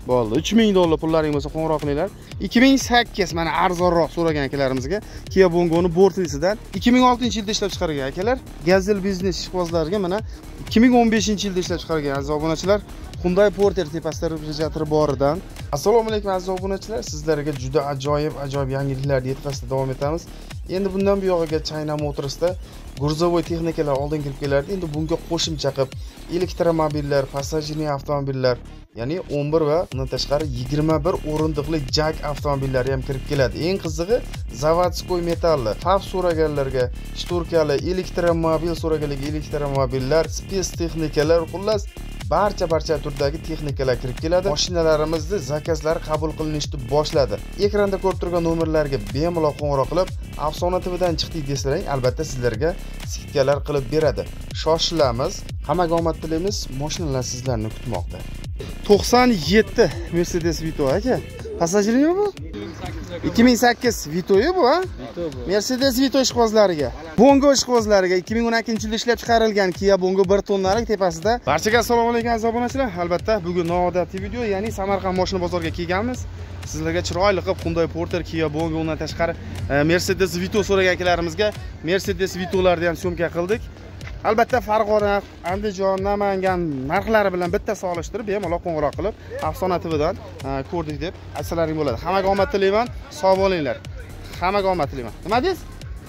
Bo'ldi. 3000 dollar pullaring bo'lsa qo'ng'iroq qilinglar. 2008 mana arzonroq so'ragan akalarimizga Kia Bongoni bortlisidan 2006-yilda ishlab chiqargan akalar. Gazel biznes ishqibozlariga mana 2015-yilda ishlab chiqargan aziz obunachilar. Hyundai Porter tepasida refrigerator boridan. Assalomu alaykum aziz obunachilar. Sizlarga juda ajoyib yangiliklarni yetkazishda davom etamiz. Endi bundan buyog'iga China Motors'da gruzovoy texnikalar oldin kirib kelardi. Endi bunga qo'shimcha qilib elektromobillar, passajirli avtomobillar, ya'ni 11 va undan tashqari 21 o'rindiqli jag avtomobillari ham kirib keladi. Eng qizig'i zavodskoy metalli, FAV so'raganlarga shturkali, elektromobil so'raganlarga elektromobillar, spes texnikalar, xullas barcha turdagi texnikalar kirib keladi. Mashinalarimizni zakazlari qabul qilinishni boshladi. Ekranda ko'rib turgan nomerlarga bemalol qo'ng'iroq qilib, Afsona TVdan chiqdik desang, albatta sizlarga skidkalar qilib beradi. Shoshilamiz. Hammaga omad tilaymiz. Mashinalar sizlarni kutmoqda. 97 Mercedes Vito aka. Passajirmi bu? 2008 Vito'yi bu, ha? Mercedes Vito ishqibozlariga. Bongo ishqibozlariga 2012-yilda ishlab chiqarilgan Kia Bongo 1 tonnalik tepasida. Barchaga assalomu alaykum aziz obunachilar. Albatta, bugun noodatiy video, ya'ni Samarqand mashina bozoriga kelganmiz. Sizlarga chiroyli qilib Hyundai Porter, Kia Bongo, undan tashqari Mercedes Vito so'ragan akalarimizga Mercedes Vito'larni ham syomka qildik. Albatta Farg'ona, Andijon, Namangan narxlari bilan bitta solishtirib, bemalol qo'ng'iroq qilib, Afsona TVdan ko'rdik deb aytsalaring bo'ladi. Hammaga omad tilayman, sog' bo'linglar. Hammaga omad tilayman. Nima deysiz?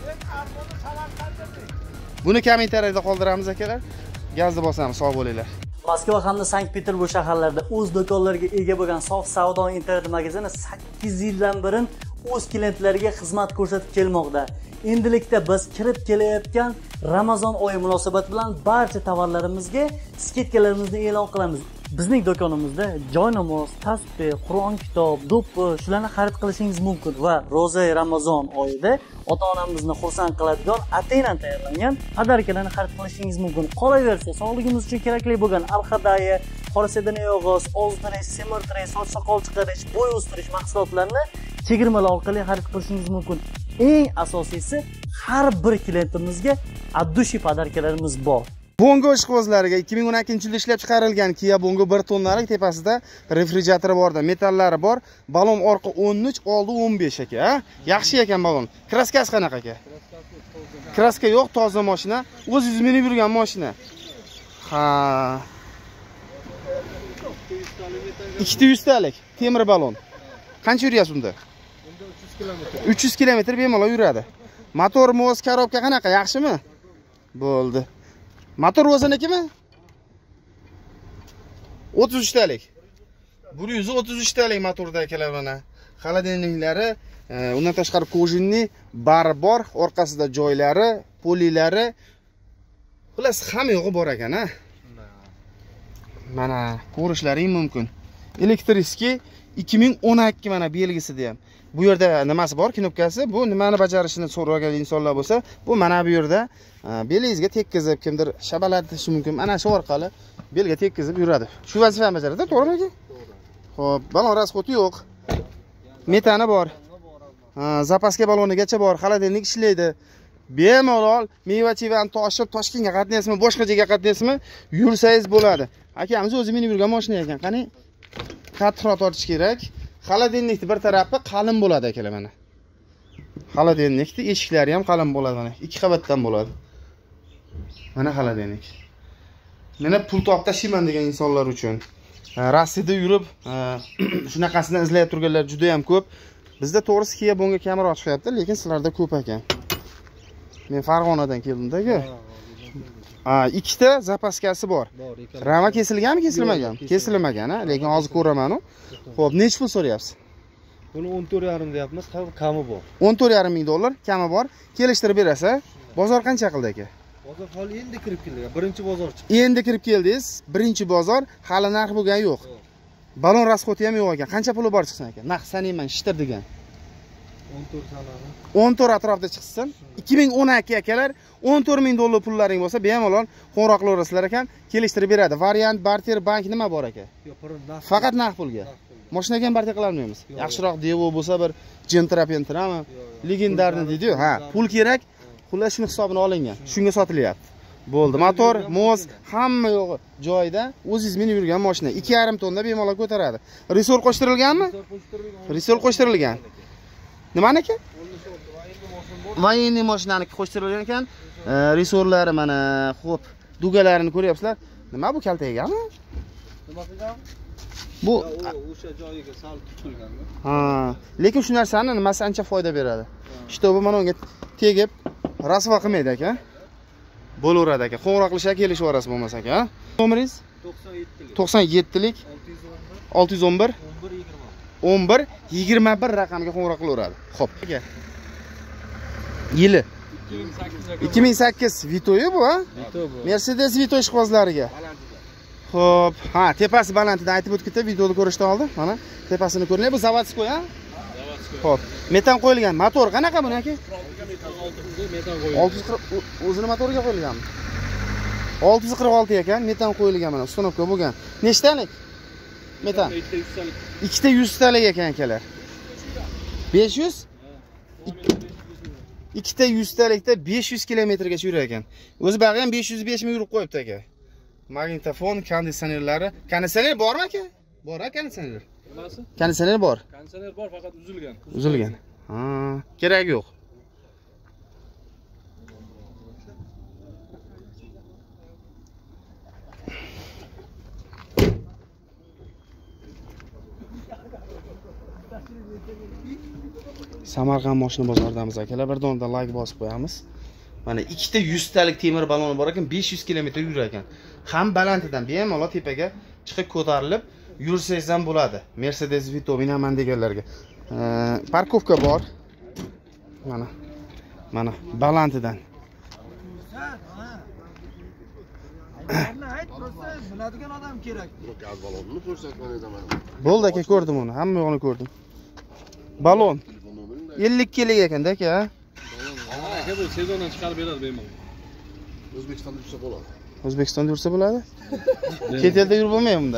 Buni kommentariyada qoldiramiz akalar. Gazni bosamiz, sog' bo'linglar. Moskva hamda Sankt-Peterburg shaharlarida o'z do'konlariga ega bo'lgan Sof savdo internet magazini 8 yildan beri o'z klientlariga xizmat ko'rsatib kelmoqda. Endilikda biz kirib kelayotgan Ramazon oyi munosabati bilan barcha tovarlarimizga skidkalarimizni e'lon qilamiz. Bizning do'konimizda joynamoz, tasbeh, Qur'on kitob, do'ppi shularni xarid qilishingiz mumkin va ro'za Ramazon oyida ota-onamizni xursand qiladigan ataynan tayyorlangan podarkalarni xarid qilishingiz mumkin. Qolaversa, sog'ligimiz uchun kerakli bo'lgan alxadaya, qora sedana yog'oz, ozdirish, semirtirish, soch soqol chiqarish, bo'y o'stirish mahsulotlarini chegirmalar orqali xarid qilishingiz mumkin. Eng asosiysi, har bir klientimizga addushi podarkalarimiz bor. Bongo ishqibozlariga 2012-yilda ishlab chiqarilgan Kia Bongo 1 tonnalik tepasida refrigeratori borda, metallari bor. Balon orqa 13, oldi 15 aka. Yaxshi ekan balon. Kraskasi qanaqa aka? Kraska yo'q, toza mashina. O'zingiz minib yurgan mashina. Ha. 200 talik temir balon. Qancha yuryapsiz unda? 300 km bemalol yuradi. Motor, moz, korobka qanaqa? Yaxshimi? Bo'ldi. Motor o'zinikimi? 33 talik. 133 talik motorda akalar mana. Xolodilniklari, undan tashqari kojinni bari bor, orqasida joylari, polilari. Xullas hamma yo'g'i bor ekan, ha. Mana ko'rishlaring mumkin. Elektriski 2012 mana belgisida ham. Bu yerda nimasi bor, knopkasi. Bu nimani bajarishini so'ragan insonlar bo'lsa, bu mana bu yerda belingizga tekkizib, kimdir shabalatishi mumkin. Mana shu orqali belga tekkizib yuradi. Shu vazifani bajaradi, to'g'rimi aka? Xo'p, balon rasxoti yo'q. Metani bor. Zapaska balonigacha bor, xolodilnik ishlaydi. Bemalol meva-chevani toshib, Toshkentga qatnaysizmi, boshqa joyga qatnaysizmi, yursangiz bo'ladi. Akamiz o'zi minib yurgan mashina ekan. Qani qattiqroq tortish kerak. Xolodilnikning bir tarafi qalin bo'ladi akalar mana. Xolodilnikning eshiklari ham qalin bo'ladi mana. 2 qavatdan bo'ladi. Mana xolodilnik. Meni pul topib tashiyman degan insonlar uchun. Rossiyada yurib, shunaqasini izlayib turganlar juda ham ko'p. Bizda to'g'risi Kia Bongo kamroq chiqyapti, lekin sizlarda ko'p ekan. Men Farg'onadan keldim-da-ku. Ikkita zapaskasi bor. Rama kesilganmi, kesilmagan? Kesilmagan, ha, lekin hozir ko'raman-ku. Xo'p, nech pul so'rayapsiz? Buni 14,5 deyapmiz, kami bor. 14,5 ming dollar kami bor. Kelishtirib berasa, bozor qancha qildi aka? Bozor hali endi kirib keldi. Birinchi bozor chiqdi. Endi kirib keldingiz, birinchi bozor, hali narx bo'lgan yo'q. Balon rasxoti ham yo'q ekan. Qancha puli bor chiqsin aka? Narx sanayman, shitir degan. 14 sanani. 14 atrofida chiqsin. 2012 akalar, 14 ming dollar pullaring bo'lsa, bemalol qo'ng'iroq qilaverasizlar ekan, kelishtirib beradi. Variant, barter, bank nima bor aka? Yo'q, naqd. Faqat naqd pulga. Mashinaga ham barter qila olmaymiz. Yaxshiroq Devo bo'lsa, bir Gentra-pentrami, legendarni deydi-yu. Ha, pul kerak. Xullas shuni hisobini olingan. Shunga sotilyapti. Bo'ldi. Motor, moz, hamma yo'g'i joyida. O'zingiz minib yurgan mashina 2,5 tonna bemalol ko'taradi. Resor qo'shtirilganmi? Resor qo'shtirilgan. Nimaniki? Voyenniy mashinaniki qo'shtirilgan ekan. Resorlari mana, xo'p, dugalarini ko'ryapsizlar. Nima bu kaltaygami? Nima qilgan? Bu o'sha joyiga sal tutilganda. ha, lekin shu narsani nimasi ancha foyda beradi. Shtobi mana unga tegib rasvo qilmaydi aka. Bo'laveradi aka. Qo'ng'iroq qilishga kelishib olasiz bo'lmasa aka. Nomeringiz 97lik 611 11 raqamiga qo'ng'iroq qilaveradi. Xo'p. Yili 2008 Vito'yi bu, ha? Vito bu. Mercedes Vito ishqibozlariga. Xo'p, ha, tepasi balandidan aytib o'tib ketdi, videoda ko'rishdan oldin. Mana tepasini ko'ringlar, bu zavodskoy, ha? Xo'p, metan qo'yilgan. Motor qanaqa buni aka? Metan qo'yilgan. 640 o'zini motoriga qo'yilganmi? 646 ekan, metan qo'yilgan mana, uстановка bo'lgan. Nechtalik? Metan. Ikkita 100 talik ekan akalar. 500? Ikkita 100 talikda 500 kilometrgacha yurar ekan. O'zi bag'i ham 505 ming yurib qo'yibdi aka. Magnitofon, konditsionerlari. Konditsioner bormi aka? Bor, konditsioner. Nimasi? Konditsioner bor. Konditsioner bor, faqat uzilgan. Uzilgan. Ha, kerak yo'q. Samarqand mashina bozoridamiz akalar. Bir donda like bosib qo'yamiz. Mana ikkita 100 talik temir baloni bor ekan, 500 kilometr yurar ekan. Ham balandidan bemalol tepaga chiqib ko'tarilib yursangiz ham bo'ladi. Mercedes Vito minaman deganlarga. Parkovka bor. Mana balandidan. Biladigan odam kerak. Gaz balonini ko'rsatgan edim. Bo'ldi aka, ko'rdim uni. Hamma yo'g'ini ko'rdim. Balon 50 kelik ekanda aka. Aka bu sezondan chiqarib beradi bemalol. O'zbekistonda yursa bo'ladi. O'zbekistonda yursa bo'ladi? Chet elda yurib bo'lmaydi bunda.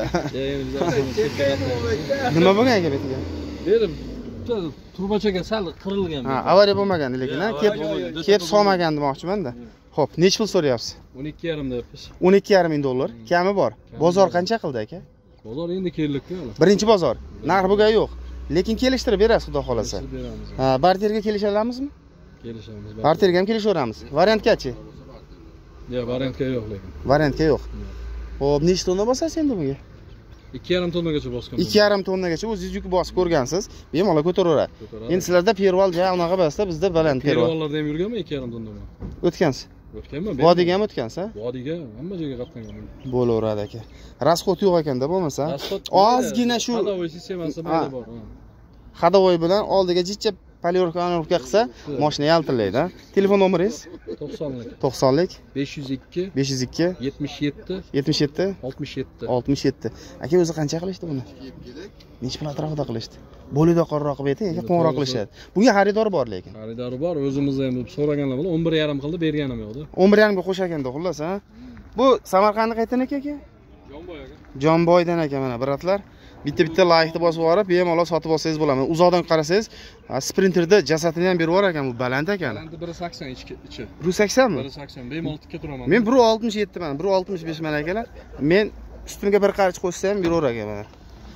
Nima bo'lgan aka betiga? Dedim, turbachaga sal qirilgan. Ha, avariya bo'lmagandi lekin, ha, kep solmagan demoqchiman-da. Xo'p, nech pul so'rayapsiz? 12,5 deyapmiz. 12,5 ming dollar. Kami bor. Bozor qancha qildi aka? Bozor endi keldikku. Birinchi bozor. Narx bo'lgan yo'q. Lekin kelishtirib berasiz, xudo xolasa. Beramiz. Ha, barterga kelisha olamizmi? Kelishamiz. Barterga ham kelishaveramiz. Variantgachi? Yo'q, variantga yo'q lekin. Variantga yo'q. Xo'p, nechta tonna bosasiz endi bunga? 2,5 tonnagacha bosgan. 2,5 tonnagacha o'zingiz yuk bosib ko'rgansiz. Bemalol ko'taraveradi. Endi sizlarda perval ja unaqa bo'lsa, bizda baland perval. Pervallarda ham yurganmi 2,5 tonnada? O'tgansiz. O'tganmi? Vodiyga ham o'tgansiz, ha? Vodiyga hamma joyga qatnagan. Bo'laveradi aka. Rasxod yo'q ekanda bo'lmasa. Ozgina shu Hadovoy sistemasi mayda bor. Hadovoy bilan oldiga jichcha poliyorka qilsa, mashina yaltillaydi, ha? Telefon nomeringiz? 90lik. 90lik 502 502 77 77 67. 67. Aka o'zi qancha qilishdi buni? Necha pul atrofida qilishdi? Bo'lida qorroq qilib ayting, aka qo'ng'iroq qilishadi. Bunga xaridor bor lekin. Xaridori bor, o'zimizda ham so'raganlar bilan 11,5 qildi, berganim yo'qda. 11,5 ga qo'shaganda xullas, ha? Bu Samarqandning qaytaniki aka? Jonboy aka. Jonboydan aka mana biratlar. Bitta laykni bosib yuborib, bemalol sotib olsangiz bo'ladi. Uzoqdan qarasangiz, Sprinterda jasadini ham berib yuborar ekan, bu baland ekan. Baland 180 ichi. 180 mi? 180. Bemalol tikka turaman. Men 167 man, 165 man akalar. Men ustimga bir qarich qo'shsa ham beraver aka mana.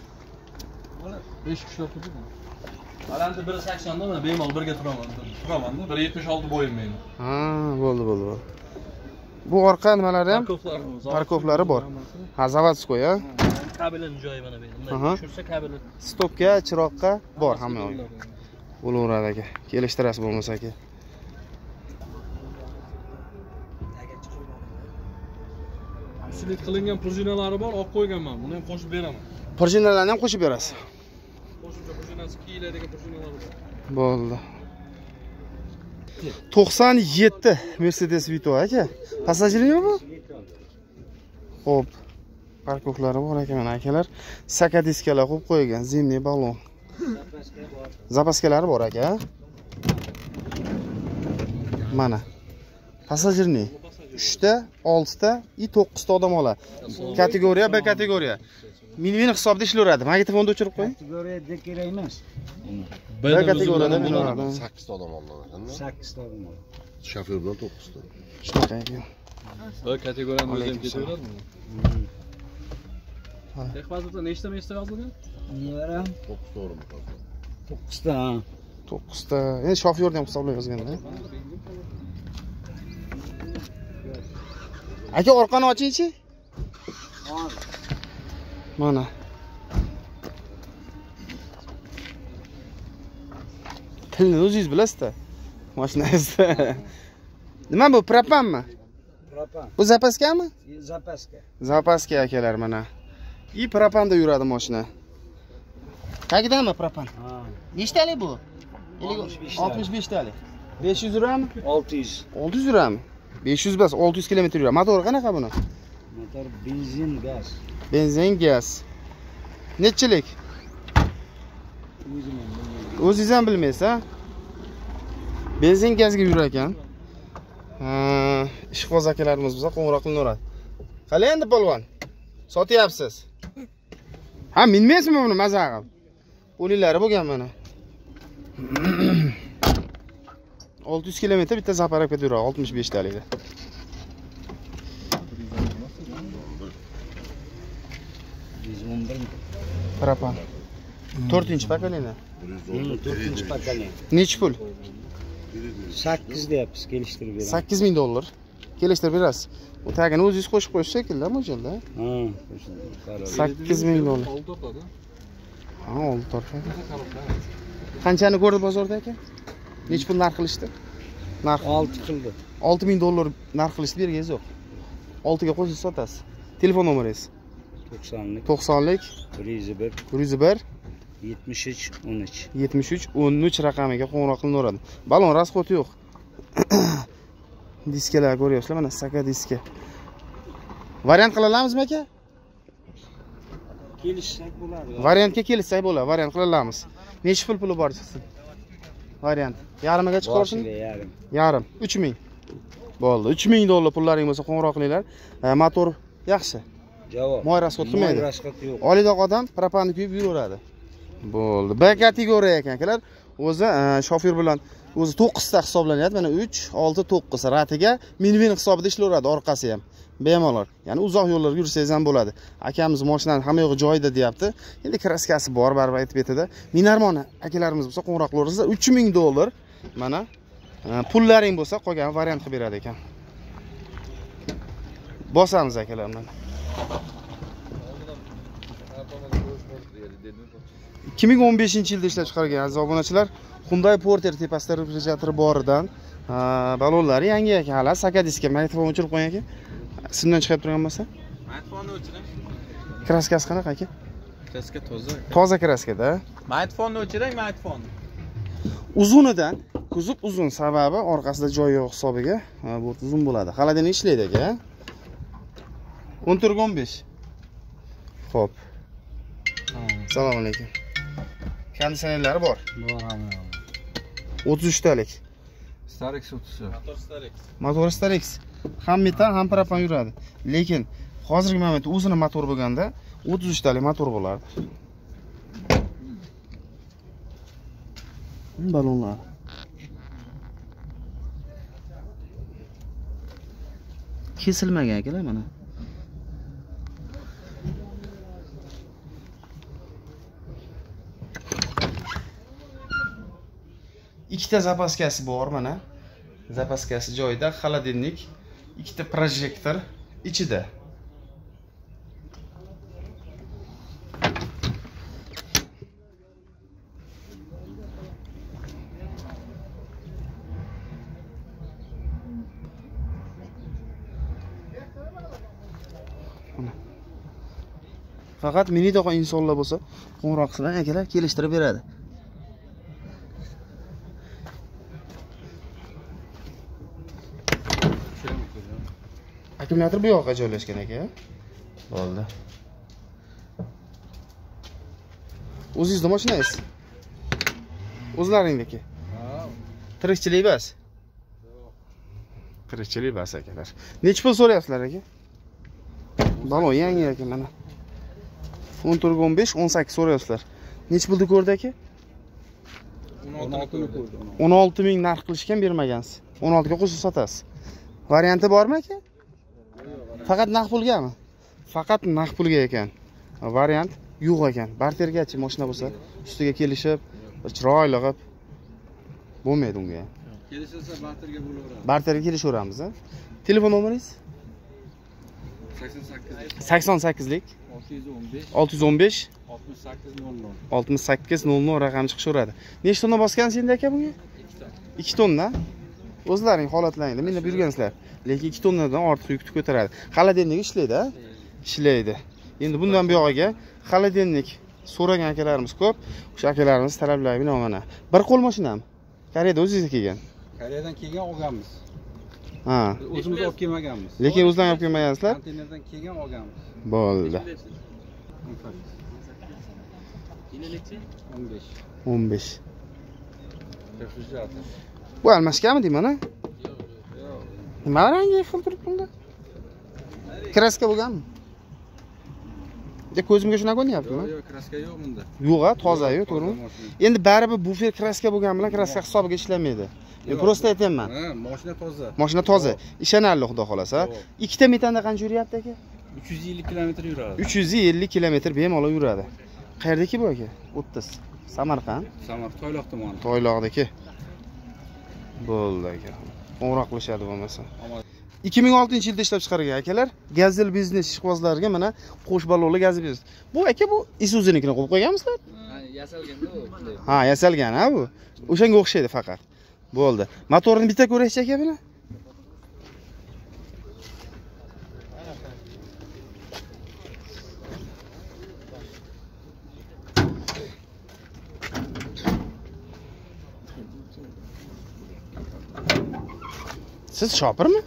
5 kishilar turibdi. Baland 180 da men bemalol birga turaman. Turamanda 176 bo'yim meni. Ha, bo'ldi. Bu orqa nimalari ham? Parkovlari bor. Ha, zavodskoy, ha? Kabelning joyi mana bu yerda. Aha. Tushirsa kabel. Stopga, chiroqqa bor hamma yo'q. Bo'laveradi aka. Kelishtirasiz bo'lmasa aka. Silit qilingan prujinalari bor, olib qo'yganman. Buni ham qo'shib beraman. Prujinalarni ham qo'shib berasiz. Qo'shimcha prujinasi kiyiladigan prujinalar bor. Bo'ldi. 97 Mercedes Vito aka. Passajirmi bu? Xo'p. Parkovlari bor ekan mana akalar. Sakadiskalar qo'yib qo'ygan, zimniy balon. Zapaskalari bor aka. Mana. Passajirni 3 ta, 6 ta, 9 ta odam oladi. Kategoriya B kategoriya. Million hisobda ishlaveradi. Magnitofonda o'chirib qo'ying. Kategoriyada kerak emas. B kategoriyada men oladi. 8 ta odam oladi. 8 ta odam. Şoför bilan 9 ta. Shunaqa ekan. Bu kategoriyani o'zi ham Alaykum ketaveradimi? Texpasda nechta yozilgan? Nevaram 9 ta o'rim qoldi. 9 ta. 9 ta. Endi shofyorni ham hisoblab yozganda. Aka orqani oching-chi. Mana. Tilni o'zingiz bilasiz-da. Mashinangizda. Nima bu, propanmi? Propan. Bu zapaskami? Zapaska. Zapaska akalar mana. И propanda yuradi mashina. Qagidami propan? Ha. Nechtalik bu? 65 talik. 500 yurami? 600. 600 yurami? 500 emas, 600 km yuradi. Motori qanaqa buni? Motor benzin, gaz. Benzin, gaz. Nechilik? O'zingiz ham bilmaysiz, ha? Benzin, gazga yurar ekan. Ishqo'z akalarimiz bo'lsa qo'ng'iroq qilaveradi. Qalay endi polvon? Sotyapsiz. Ha, minmaysizmi buni maza qilib? O'liklari bo'lgan mana. 600 km bitta zaparab ketib yuradi 65 talikda. Propan. 4-pokoleniya. 4-pokoleniya. Nechi pul? 8 deyapmiz, kelishtirib beramiz. 8000 dollar. Kelishtirib berasiz. U tagini o'zingiz qo'shib qo'yish shekilli, mo'ljalda. Ha, 8000 dollar. Oldi o'tadi. Ha, oldi torfa. Qanchani ko'rdi bozorda aka? Nechi pul narx qilishdi? Narx 6 qildi. 6000 dollar narx qilishdi, bergingiz yo'q. 6 ga qo'shib sotasiz. Telefon nomeringiz? 90lik 90lik 101 101 73 13. 73 13 raqamiga qo'ng'iroq qilaveradi. Balon rasxoti yo'q. Diskalar ko'ryapsizlar, mana saka diska. Variant qila olamizmi aka? Kelishsak bo'ladi. Variantga kelishsak bo'ladi, variant qila olamiz. Necha puli bor chiqsin? Variant. Yarimiga chiqarsin? Yarim. Yarim. 3000. Bo'ldi. 3000 dollar pullaring bo'lsa qo'ng'iroq qilinglar. Motor yaxshi. Javob. Moy rasxot qilmaydi. Moy rasxot yo'q. Olidoq odam propanni kuyib yuraveradi. Bo'ldi. B kategoriya ekan akalar. O'zi shofyor bilan o'zi 9 ta hisoblanyapti. Mana 3, 6, 9 ratiga min hisobida ishlaveradi orqasi ham. Bemalol. Ya'ni uzoq yo'llarga yursangiz ham bo'ladi. Akamiz mashinani hamma yo'g'i joyida deyapti. Endi kraskasi bor, baribir aytib ketadi. Minarmon akalarimiz bo'lsa qo'ng'iroq qilaverasiz. 3000 dollar. Mana pullaring bo'lsa qolgan variant qilib beradi ekan. Bosamiz akalar mana. 2015-yilda ishlab chiqargan aziz obunachilar, Hyundai Porter tepasida refrigerator boridan balonlari yangi ekan. Hali saka diska magnitofon o'chirib qo'ying aka. Simdan chiqib turgan bo'lsa? Magnitofonni o'chiring. Kraskasi qanaqa aka? Kraska toza. Toza kraskada. Magnitofonni o'chiring, magnitofonni. Uzunidan, kuzub uzun sababi orqasida joy yo'q hisobiga, bu uzun bo'ladi. Xolodilnik ishlaydi aka. 14-15. Xo'p. Assalomu alaykum. Konditsionerlari bor. Bor hamma. 33 talik. Starix 30. Motor Starix. Motor Starix. Ham metan, ham propan yuradi. Lekin hozirgi momentda o'zini motor bo'lganda 33 talik motor bo'lardi. Balonlar. Kesilmagan akalar mana. Ikkita zapaskasi bor mana. Zapaskasi joyida, xolodilnik, ikkita projektor ichida. Faqat minidoqa insonlar bo'lsa, qo'ng'iroq qilsa, akalar kelishtirib beradi. Akkumulyator bu yoqqa joylashgan aka. Bo'ldi. O'zingizning mashinangiz? O'zlaringdagi? Ha. Tirikchilik bas. Tirikchilik bas akalar. Necha pul so'rayapsizlar aka? Balon yangi aka mana. 14-15, 18 so'rayapsizlar. Necha pulni ko'rdi aka? 16 ming narx qilishgan bermagansiz. 16 ga qo'shib sotasiz. Varianti bormi aka? Faqat naqd pulgami? Faqat naqd pulga ekan. Variant yo'q ekan. Bartergachi mashina bo'lsa, ustiga kelishib, chiroyli qilib bo'lmaydi unga. Kelishilsa barterga bo'laveradi. Barterga kelishaveramiz. Telefon nomeringiz? 88lik 615 6800 raqam chiqishaveradi. Nechta tonna bosgansiz endi aka bunga? 2 tonna. O'zlaring holatlaringda menda yurgansizlar, lekin 2 tonnadan ortiq yukni ko'taradi. Xolodilnik ishlaydi, ishlaydi. Endi bundan buyog'iga xolodilnik so'ragan akalarimiz ko'p. O'sha akalarimiz talablari bilan mana. Bir qo'l mashinami? Koreyadan o'zingizga kelgan. Koreyadan kelgan olganmiz. Ha. O'zimiz olib kelmaganmiz. Lekin o'zlaring olib kelmagansizlar? Konteynerdan kelgan olganmiz. Bo'ldi. 15. Bu almashganmi deyman ha? Nima rangi xil turibdi bunda? Kraska bo'lganmi? Ko'zimga shunaqa ko'rinyaptimi? Yo'q, kraska yo'q bunda. Yo'q-a, toza-yu, to'g'rimi? Endi baribir bufer kraska bo'lgan bilan kraska hisobiga ishlamaydi. Men prosta aytayman. Ha, mashina toza. Mashina toza. Ishonarli xudo xolasa. Ikkita metanda qancha yuryapti aka? 350 km yuradi. 350 km bemalol yuradi. Qayerdaki bu aka? 30. Samarqand. Samarqand Toyloq tomoni. Toyloqdagi. Bo'ldi aka. Qo'ng'iroq qilishadi bo'lmasa. 2006-yilda ishlab chiqargan akalar, Gazel biznes ishqibozlariga mana qo'sh balonli gaz biznes. Bu aka bu Isuzu'nikini qo'yib qo'yganmisizlar? Yasalganda u. Ha, yasalgan ha bu. O'shanga o'xshaydi faqat. Bo'ldi. Motorni bitta ko'raychi aka buni. Siz shopirmi?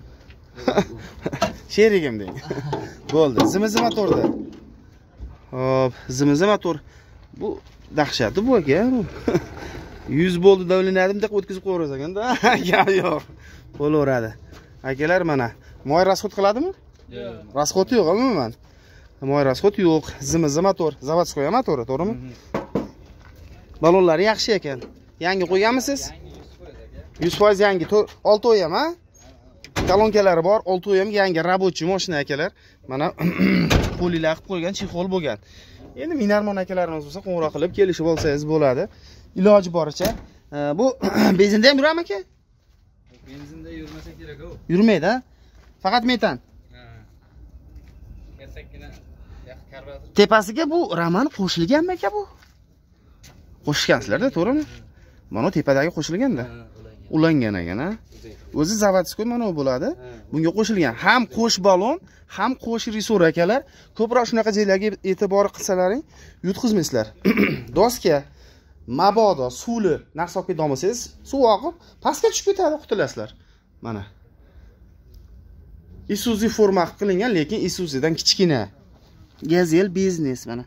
Sherigim deng. Bo'ldi. Zimizi motorda. Hop, zimizi motor. Bu dahshatli bu aka. 100 bo'ldi davlanadimi deb o'tkazib qo'yarsiz ekanda. Yo'q. Bo'laveradi. Akalar mana moy rasxod qiladimi? Yo'q. Rasxod yo'q, umuman. Moy rasxod yo'q. Zimizi motor, zavodskoy motori, to'g'rimi? Balonlari yaxshi ekan. Yangi qo'yganmisiz? 100% yangi. 6 oy ham, ha? Kolonkalari bor, 6 oy ham yangi рабочий mashina akalar. Mana polilar qilib qo'ygan, chexol bo'lgan. Endi minarmon akalarimiz bo'lsa qo'ng'iroq qilib kelishib olsangiz bo'ladi. Iloji boricha. Bu benzinda ham yuradimi aka? Benzinda yurmasa kerak u. Yurmaydi, ha? Faqat metan. Ha. Yasakkina karburator. Tepasiga bu Roman qo'shilganmi aka bu? Qo'shgansizlar-da, to'g'rimi? Mana tepadagi qo'shilganda. Ulangan ekan, ha? O'zi zavodskoy mana bu bo'ladi. Bunga qo'shilgan ham qo'sh balon, ham qo'sh resor akalar. Ko'proq shunaqa joylarga e'tibor qilsalaring, yutqizmaysizlar. Doska mabodo suvli narsa olib ketgan bo'lsangiz, suv oqib, pastga tushib ketadi, qutulasizlar. Mana. Isuzu forma qilingan, lekin Isuzudan kichkina. Gazel biznes mana.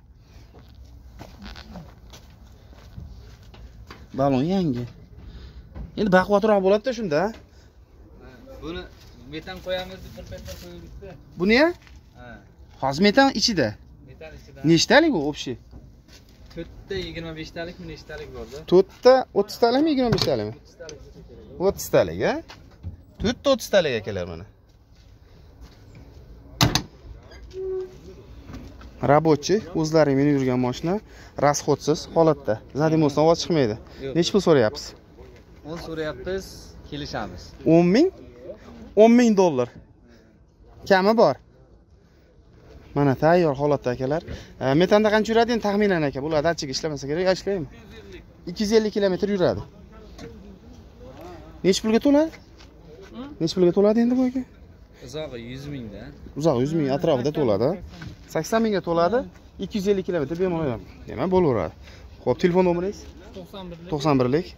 Balon yangi. Endi baquvvatroq bo'ladi-da shunda. Buni metan qo'yamiz deb bir paytda qo'yibdi. Buni-ya? Ha. Hozir metan ichida. Metan ichida. Nechtalik u общий? 4 ta 25 talikmi, nechtalik bor-da? 4 ta 30 talikmi, 25 talikmi? 30 talik, ha? 4 ta 30 talik akalar mana. Рабочий, o'zlaring meni yurgan mashina, rasxodsiz holatda. Zadimosdan ovoz chiqmaydi. Nech pul so'rayapsiz? 10 so'rayapmiz, kelishamiz. 10 ming? 10 ming dollar. Kami bor. Mana tayyor holatda akalar. Metanda qancha yuradi endi taxminan aka? Bular datchik ishlamasa kerak, ishlaymi? 250 km yuradi. Nech pulga to'ladi? Nech pulga to'ladi endi bu aka? Uzog'i 100 mingda. Uzog'i 100 ming atrofida to'ladi. 80 mingga to'ladi, 250 km bemalol. Demak, bo'laveradi. Xo'p, telefon nomeringiz? 91lik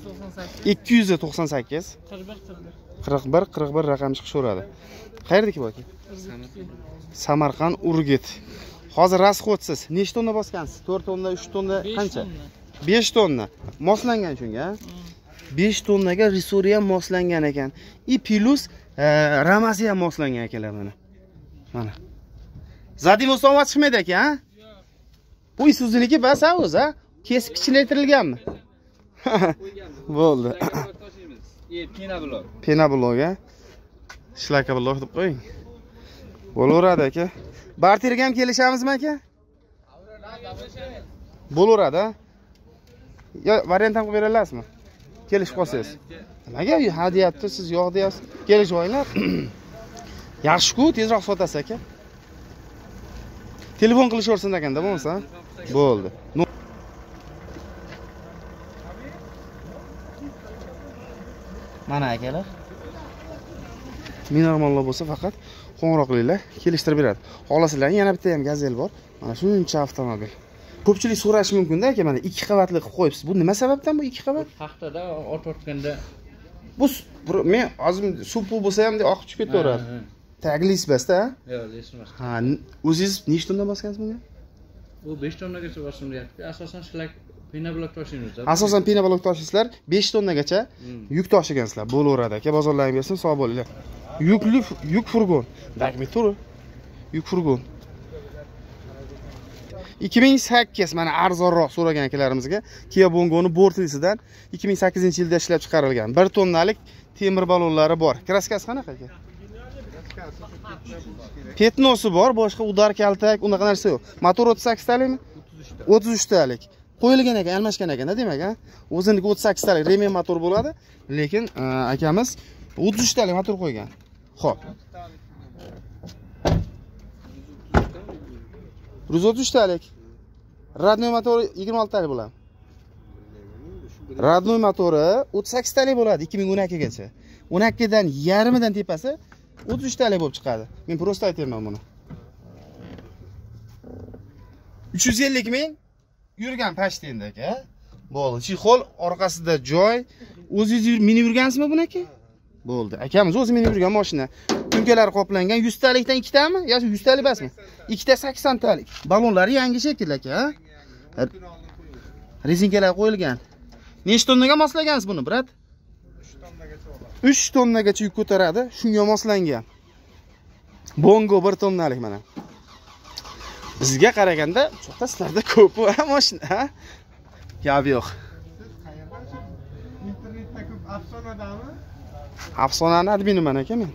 298 41 raqam chiqishaveradi. Qayerdaki bu aka? Samarqand Urgut. Hozir rasxodsiz. Nechta tonna bosgansiz? 4 tonna, 3 tonna, qancha? 5 tonna. Moslangan shunga, ha? 5 tonnaga resori ham moslangan ekan. Plus ramasi ham moslangan akalar mana. Mana. Zadimosdan ovoz chiqmaydi aka, ha? Bu Isuzu'niki bas o'zi, ha? Kesib kichiklaytirilganmi? Bo'ldi. Pena blok. Pena blok a. Shlaka blok deb qo'ying. Bo'laveradi aka. Barterga ham kelishamizmi aka? Bo'laveradi. Yo, variant ham qilib bera olasizmi? Kelishib qolsangiz. Nimaga ha deyapti, siz yo'q deyapsiz. Kelishib olinglar. Yaxshi-ku, tezroq sotasiz aka. Telefon qilishaversin ekanda bo'lmasa. Bo'ldi. Mana akalar. Minormonlar bo'lsa faqat qo'ng'iroq qilinglar, kelishtirib beradi. Xohlasizlar, yana bitta ham Gazel bor. Mana shuncha avtomobil. Ko'pchilik so'rashi mumkin-da aka, mana 2 qavatli qilib qo'yibsiz. Bu nima sababdan bu 2 qavat? Haftada ot o'tganda Bu men hozir suv bo'lsa ham oqib chiqib ketaveradi. Taglis basta, ha? Yo'q, lesmas. Ha, o'zingiz nechta tonna bosgansiz bunga? U 5 tonnagacha bosim deyapti. Asosan shular pena blok tashiymiz. Asosan pena blok tashiysizlar, 5 tonnagacha yuk tashigansizlar. Bo'laveradi aka, bozorlaringiz bersin, sog' bo'linglar. Yuk furgon. Dakmi tur. Yuk furgon. 2008 mana arzonroq so'ragan akalarimizga Kia Bongo'ni bortlisidan 2008-yilda ishlab chiqarilgan 1 tonnalik temir balonlari bor. Kraskasi qanaqa aka? Petnosi bor, boshqa udar kaltak, unaqa narsa yo'q. Motor 38 talikmi? 33 talik. Qo'yilgan ekan, almashgan ekan, demak, ha? O'ziniki 38 talik remen motor bo'ladi, lekin akamiz 33 talik motor qo'ygan. Xo'p. 133 talik. Radnoy motori 26 talik bo'ladi. Radnoy motori 38 talik bo'ladi 2012 gacha. 12 dan yarmidan tepasi 33 talik bo'lib chiqadi. Men prosta aytayman buni. 350 ming yurgan pashtenda aka. Bo'ldi. Chixol orqasida joy. O'zingiz minib yurgansizmi buni aka? Bo'ldi. Akamiz o'zi minib yurgan mashina. Tunkalari qoplangan 100 talikdan 2 tami? Yoki 100 talik emasmi? 2 ta 80 talik. Balonlari yangi shekil aka, ha? Rezinkalar qo'yilgan. Nechta tonnaga moslagansiz buni, brat? 3 tonnagacha bo'ladi. 3 tonnagacha yuk ko'taradi, shunga moslangan. Bongo 1 tonnalik mana. Bizga qaraganda cho'qqa sizlarda ko'p va mashina, ha? Gap yo'q. Internetda ko'p afsonadami? Afsonani adminiman aka men.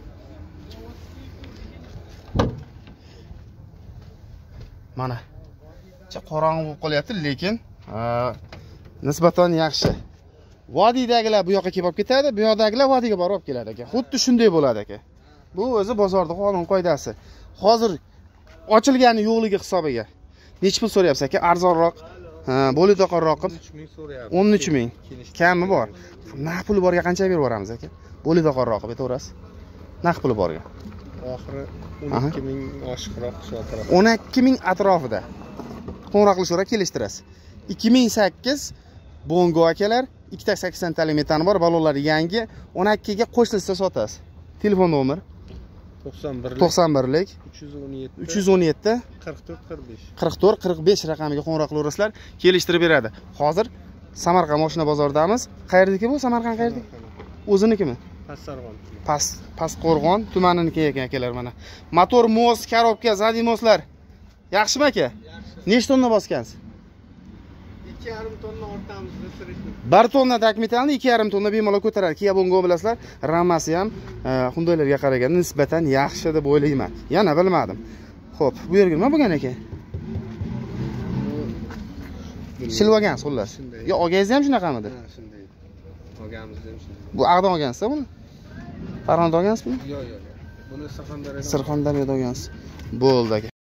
Mana. Qorong'i bo'lib qolyapti, lekin nisbatan yaxshi. Vodiydagilar bu yoqqa kelib ketadi, bu yoqdagilar vodiyga borib keladi aka. Xuddi shunday bo'ladi aka. Bu o'zi bozorda qonun qoidasi. Hozir ochilgani yo'qligi hisobiga. Nech pul so'rayapsiz aka? Arzonroq, bo'litoqonroq qilib 13 ming so'rayapti. 13 ming. Kami bor. Naq puli borga qancha berib yuboramiz aka? Bo'litoqonroq qilib aytaverasiz. Naq puli borga. Oxiri 12 ming oshiqroq shu atrofda. 12 ming atrofida. Qo'ng'iroq qilishga kelishtirasiz. 2008 Bongo akalar, 2 ta 80 talik metani bor, balonlari yangi, 12 ga qo'shilsa sotasiz. Telefon nomeri 91lik 317 44 45 raqamiga qo'ng'iroq qilaverasizlar, kelishtirib beradi. Hozir Samarqand mashina bozoridamiz. Qayerdiki bu? Samarqand qayerda? O'zinikimi? Pastqo'rg'on tumaniki ekan akalar mana. Motor, mos, korobka, zadniy moslar. Yaxshimi aka? Nechta tonna bosgansiz? 2,5 tonna ortamizda sirishdi. 1 tonna takmetalni 2,5 tonna bemalol ko'taradi. Kia Bongo bilasizlar, rammasi ham Hyundai'larga qaraganda nisbatan yaxshi deb o'ylayman. Yana bilmadim. Xo'p, bu yerga nima bo'lgan ekan? Shilvagan xullas. Yo, olgangiz ham shunaqamidi? Ha, shunday. Olganimizda ham shunday. Bu Ag'don olgansiz buni? Farg'onada olgansizmi? Yo'q. Buni Surxondaryoda. Surxondaryoda olgansiz. Bo'ldi aka.